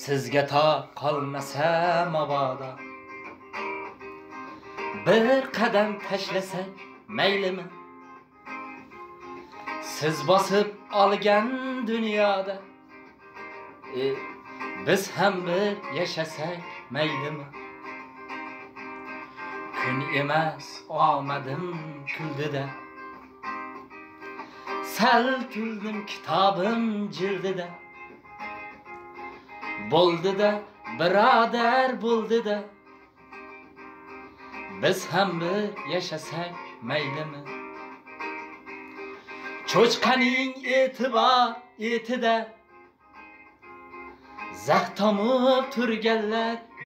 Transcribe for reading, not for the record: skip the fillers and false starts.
sizga to qolmasa mabodo bir qadam tashlasak maylimi? Siz bosib olgan dunyoda biz ham bir yashasak maylimi? Kun emas omadim kuldida, sal tuldim kitobim jildida. Bo'ldi-da birodar bo'ldi-da, biz ham bir yashasak maylimi? Cho'chqaning etida zax tomib turganlar